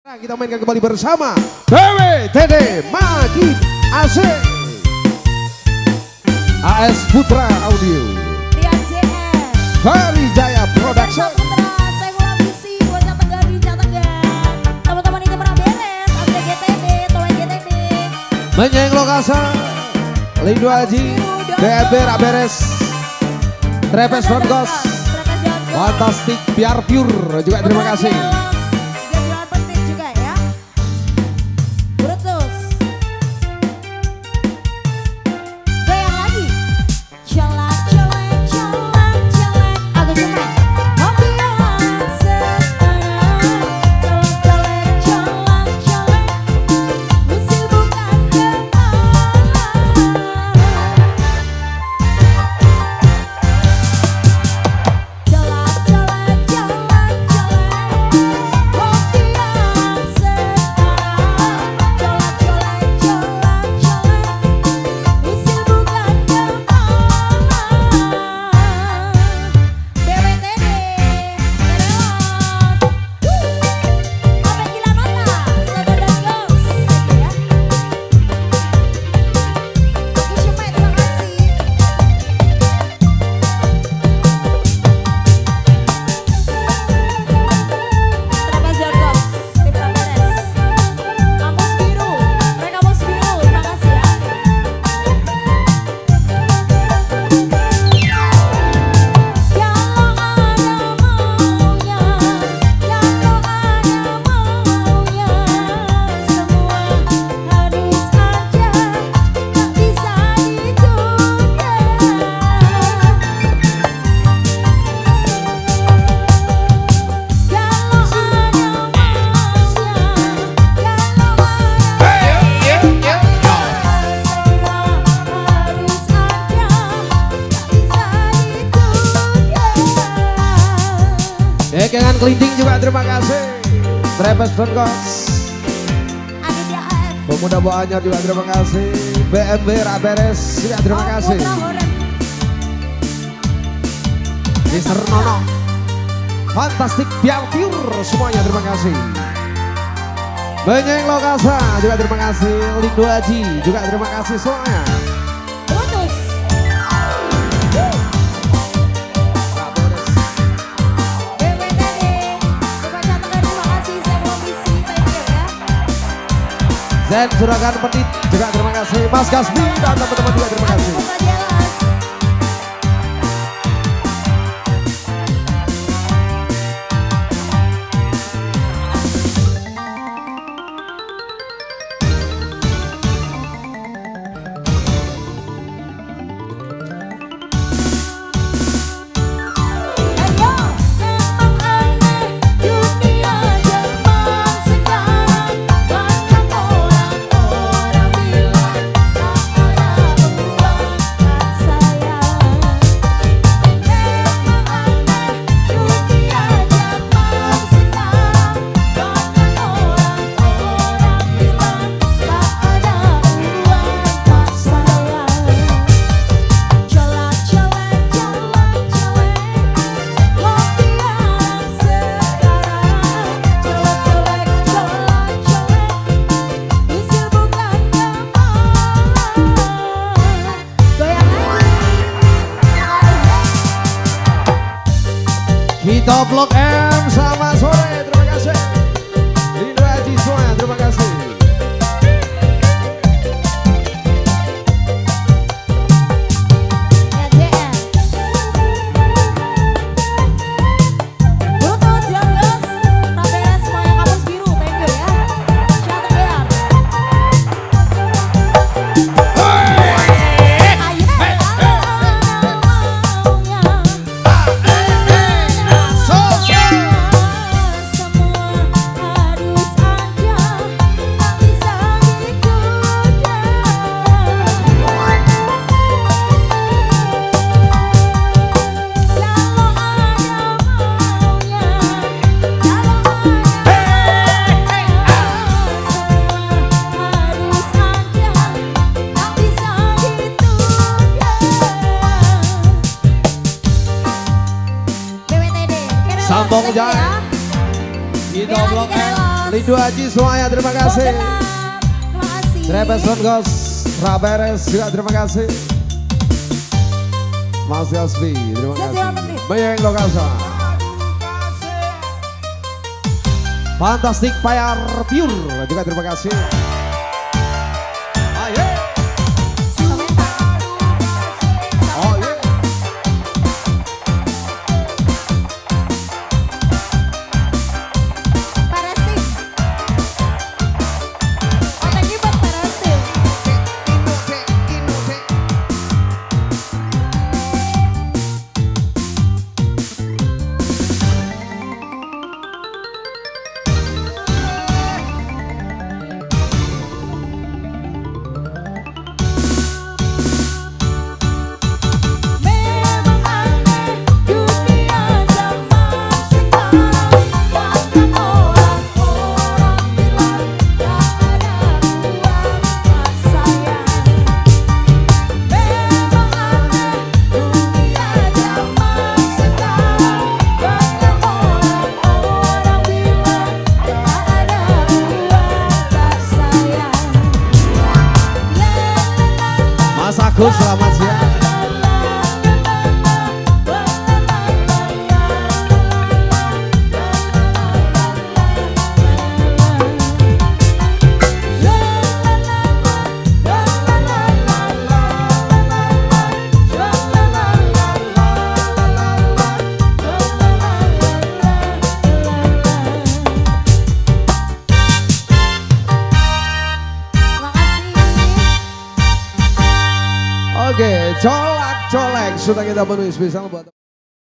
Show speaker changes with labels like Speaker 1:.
Speaker 1: Nah, kita mainkan kembali bersama BWTD Magid AC AS Putra Audio
Speaker 2: Rian JR
Speaker 1: Hari Jaya Production
Speaker 2: Putra, saya mulai misi buat Jatenggar di Jatenggar. Teman-teman itu pernah beres, ada GTD, Toy GTD.
Speaker 1: Menyeng Lokasa Lindu Haji BMB Raberes Trepes Ronkos Fantastik Biar Pure juga terima kasih.
Speaker 2: Jalan penting juga ya. Brutus. Goyang lagi. Celak celek celak celek. Agak cepat. Hobi sekarang. Celak celek celak celek. Mesti bukan celak celek celak celek. Hobi sekarang. Celak celek celak celek. Mesti bukan BWTD Sampai gila nota Saudara dan Ghost ya. Oke Cimai terima kasih. Trapez Jargos Tim Raberes Kampus Biru Kampus Biru terima kasih ya. Kalau ada maunya, kalau ada maunya, semua harus ada, tak bisa ditunda. Kalau ada maunya, kalau ada semua harus ada, tak bisa ditunda.
Speaker 1: Dekengan Kelinting juga terima kasih. Trepes Ronkos
Speaker 2: Aditya AF
Speaker 1: Pemuda Boanyar juga terima kasih. BMB Raberes juga terima kasih.
Speaker 2: Putra Horem
Speaker 1: Mister Nono Fantastik Biar Pure semuanya terima kasih. Menyeng Lokasa juga terima kasih. Lindu Haji juga terima kasih semuanya.
Speaker 2: Brutus BWTD Coba Jatenggar terima kasih. Saya mau misi thank you ya.
Speaker 1: Zen Suragan Pendit juga terima kasih. Mas Kasbi dan teman-teman juga terima kasih.
Speaker 2: Putra Jelas Ayo memang aneh dunia zaman sekarang. Banyak orang-orang bilang tak ada pembuatan sayang. Memang aneh dunia zaman sekarang. Banyak orang-orang bilang tak ada pembuatan sayang. Celak celek celak celek. Hobi sekarang. Celak celek celak celek. Misil bukan teman. Goyang lagi.
Speaker 1: Kita Blok M selamat sore terima kasih. Lindu Haji semuanya terima kasih.
Speaker 2: Rian JR Brutus Jargos Raberes semuanya Kampus Biru thank you ya. Jatenggar Ayo kalau ada maunya,
Speaker 1: Blok M, Lidu Haji semuanya terima kasih.
Speaker 2: Terima kasih.
Speaker 1: Trebes Longos, Raberes juga terima kasih. Mas Gaspi terima kasih. Bayang Lokasa. Fantastic Fire Pure juga terima kasih. Ayo. Oh yeah. Mas Agus selamat siang. Oke, colak-colek sudah kita penuhi spesial buat